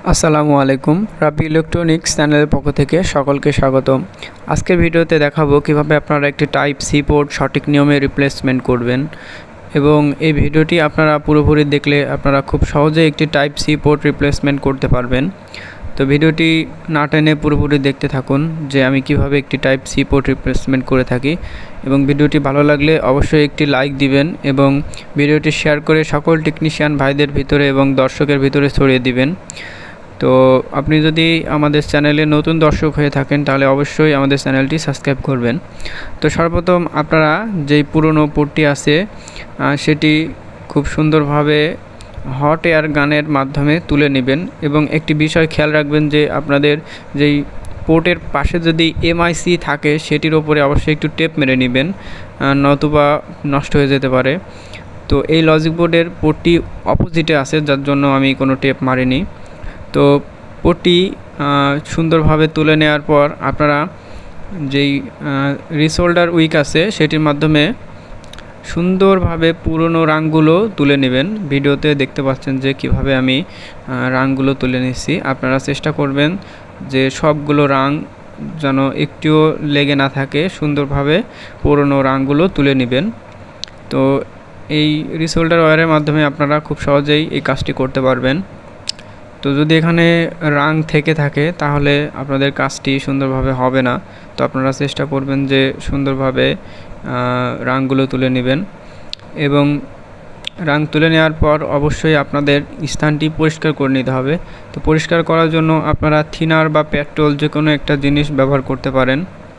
আসসালামু আলাইকুম। রাব্বি ইলেকট্রনিক্স চ্যানেলের পক্ষ থেকে সকলকে স্বাগতম। আজকের ভিডিওতে দেখাবো কিভাবে আপনারা একটি টাইপ সি পোর্ট সঠিক নিয়মে রিপ্লেসমেন্ট করবেন এবং এই ভিডিওটি আপনারা পুরোপুরি দেখলে আপনারা খুব সহজে একটি টাইপ সি পোর্ট রিপ্লেসমেন্ট করতে পারবেন। তো ভিডিওটি না টেনে পুরোপুরি দেখতে থাকুন যে আমি কিভাবে একটি টাইপ সি পোর্ট রিপ্লেসমেন্ট করে থাকি, এবং ভিডিওটি ভালো লাগলে অবশ্যই একটি লাইক দিবেন এবং ভিডিওটি শেয়ার করে সকল টেকনিশিয়ান ভাইদের ভিতরে এবং দর্শকের ভিতরে ছড়িয়ে দিবেন। তো আপনি যদি আমাদের চ্যানেলে নতুন দর্শক হয়ে থাকেন তাহলে অবশ্যই আমাদের চ্যানেলটি সাবস্ক্রাইব করবেন। তো সর্বপ্রথম আপনারা যেই পুরনো পোর্টটি আছে সেটি খুব সুন্দরভাবে হট এয়ার গানের মাধ্যমে তুলে নেবেন এবং একটি বিষয় খেয়াল রাখবেন যে আপনাদের যেই পোর্টের পাশে যদি এমআইসি থাকে সেটির ওপরে অবশ্যই একটু টেপ মেরে নেবেন, নতুবা নষ্ট হয়ে যেতে পারে। তো এই লজিক বোর্ডের পোর্টটি অপোজিটে আছে, যার জন্য আমি কোনো টেপ মারিনি। তো পোর্টটি সুন্দরভাবে তুলে নেওয়ার পর আপনারা যেই রিসোল্ডার উইক আছে সেটির মাধ্যমে সুন্দরভাবে পুরনো রাংগুলো তুলে নেবেন। ভিডিওতে দেখতে পাচ্ছেন যে কিভাবে আমি রাংগুলো তুলে নিচ্ছি। আপনারা চেষ্টা করবেন যে সবগুলো রাং যেন একটুও লেগে না থাকে, সুন্দরভাবে পুরনো রাংগুলো তুলে নেবেন। তো এই রিসোল্ডার ওয়্যারের মাধ্যমে আপনারা খুব সহজেই এই কাজটি করতে পারবেন। তো যদি এখানে রাং থেকে থাকে তাহলে আপনাদের কাজটি সুন্দরভাবে হবে না। তো আপনারা চেষ্টা করবেন যে সুন্দরভাবে রাংগুলো তুলে নেবেন এবং রাং তুলে নেওয়ার পর অবশ্যই আপনাদের স্থানটি পরিষ্কার করে নিতে হবে। তো পরিষ্কার করার জন্য আপনারা থিনার বা পেট্রোল যে কোনো একটা জিনিস ব্যবহার করতে পারেন।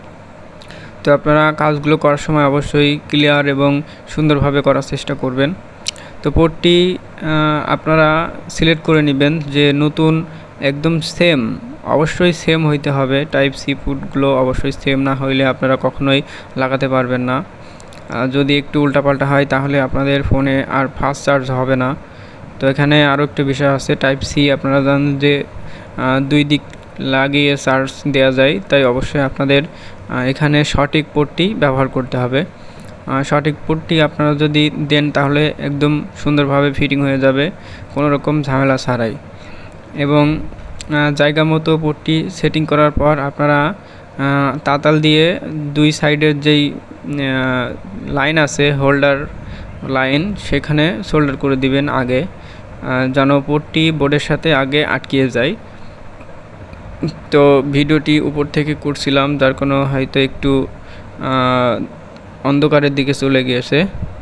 তো আপনারা কাজগুলো করার সময় অবশ্যই ক্লিয়ার এবং সুন্দরভাবে করার চেষ্টা করবেন। তো পোর্টটি আপনারা সিলেক্ট করে নেবেন যে নতুন একদম সেম, অবশ্যই সেম হইতে হবে। টাইপ সি পোর্টগুলো অবশ্যই সেম না হইলে আপনারা কখনোই লাগাতে পারবেন না। যদি একটু উল্টাপাল্টা হয় তাহলে আপনাদের ফোনে আর ফাস্ট চার্জ হবে না। তো এখানে আরও একটি বিষয় আছে, টাইপ সি আপনারা জানেন যে দুই দিক লাগিয়ে চার্জ দেওয়া যায়, তাই অবশ্যই আপনাদের এখানে সঠিক পোর্টটি ব্যবহার করতে হবে। সঠিক পোর্টটি আপনারা যদি দেন তাহলে একদম সুন্দরভাবে ফিটিং হয়ে যাবে কোনো রকম ঝামেলা ছাড়াই। এবং জায়গা মতো পোর্টটি সেটিং করার পর আপনারা তাতাল দিয়ে দুই সাইডের যেই লাইন আছে হোল্ডার লাইন সেখানে সোল্ডার করে দিবেন আগে, যেন পোর্টটি বোর্ডের সাথে আগে আটকিয়ে যায়। তো ভিডিওটি উপর থেকে করছিলাম যার কোনো হয়তো একটু অন্ধকারের দিকে চলে গিয়েছে।